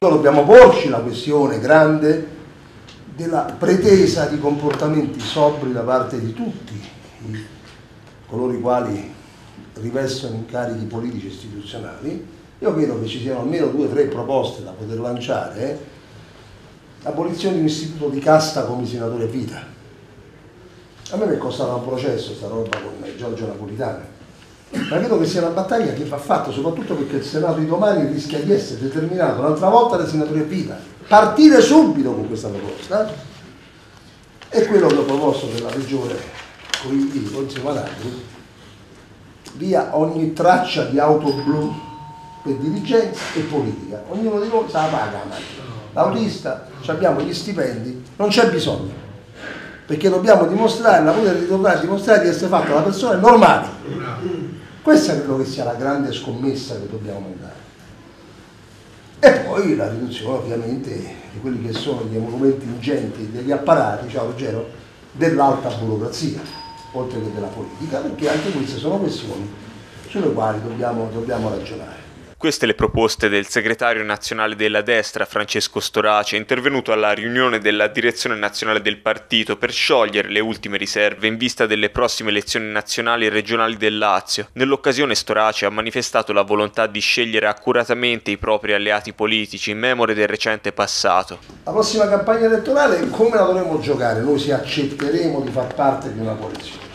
Dobbiamo porci la questione grande della pretesa di comportamenti sobri da parte di tutti coloro i quali rivestono incarichi politici e istituzionali. Io credo che ci siano almeno 2 o 3 proposte da poter lanciare. L'abolizione di un istituto di casta come senatore a vita. A me mi è costato un processo sta roba con Giorgio Napolitano, ma credo che sia una battaglia che va fatta soprattutto perché il Senato di domani rischia di essere determinato un'altra volta dai senatori a vita. Partire subito con questa proposta è quello che ho proposto per la regione insieme ad altri, via ogni traccia di auto blu per dirigenza e politica. Ognuno di noi se la paga la macchina. L'autista, abbiamo gli stipendi, non c'è bisogno, perché dobbiamo dimostrare, la politica deve dimostrare di essere fatta da persone normali. Questa credo che sia la grande scommessa che dobbiamo mandare. E poi la riduzione ovviamente di quelli che sono gli emolumenti ingenti degli apparati, ciao Ruggero, dell'alta burocrazia, oltre che della politica, perché anche queste sono questioni sulle quali dobbiamo ragionare. Queste le proposte del segretario nazionale della destra Francesco Storace, intervenuto alla riunione della direzione nazionale del partito per sciogliere le ultime riserve in vista delle prossime elezioni nazionali e regionali del Lazio. Nell'occasione Storace ha manifestato la volontà di scegliere accuratamente i propri alleati politici in memoria del recente passato. La prossima campagna elettorale come la dovremo giocare noi se accetteremo di far parte di una coalizione?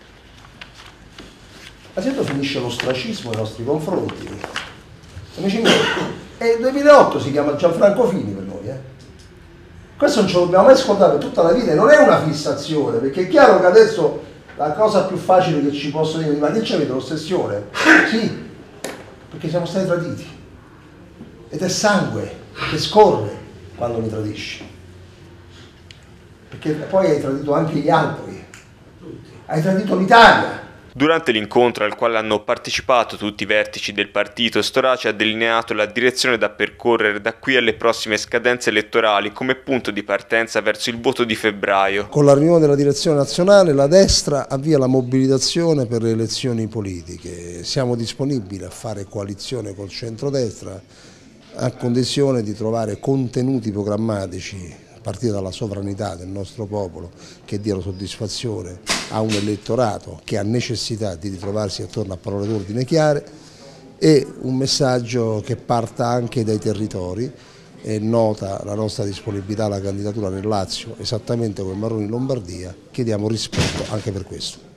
Ma se finisce l'ostracismo nei nostri confronti. Amici miei, e il 2008 si chiama Gianfranco Fini per noi, Questo non ce lo dobbiamo mai scordare per tutta la vita e non è una fissazione, perché è chiaro che adesso la cosa più facile che ci posso dire, ma che c'avete l'ossessione? Sì, perché siamo stati traditi ed è sangue che scorre quando mi tradisci, perché poi hai tradito anche gli altri, hai tradito l'Italia. Durante l'incontro al quale hanno partecipato tutti i vertici del partito, Storace ha delineato la direzione da percorrere da qui alle prossime scadenze elettorali come punto di partenza verso il voto di febbraio. Con la riunione della direzione nazionale la destra avvia la mobilitazione per le elezioni politiche. Siamo disponibili a fare coalizione col centrodestra a condizione di trovare contenuti programmatici a partire dalla sovranità del nostro popolo che diano soddisfazione a un elettorato che ha necessità di ritrovarsi attorno a parole d'ordine chiare e un messaggio che parta anche dai territori. È nota la nostra disponibilità alla candidatura nel Lazio, esattamente come Marroni in Lombardia, chiediamo rispetto anche per questo.